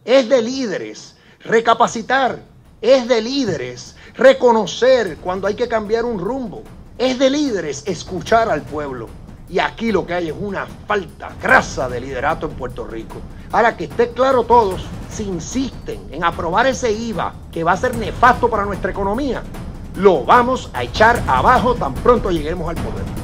Es de líderes recapacitar. Es de líderes reconocer cuando hay que cambiar un rumbo. Es de líderes escuchar al pueblo. Y aquí lo que hay es una falta crasa de liderato en Puerto Rico. Ahora, que esté claro todos, si insisten en aprobar ese IVA que va a ser nefasto para nuestra economía, lo vamos a echar abajo tan pronto lleguemos al poder.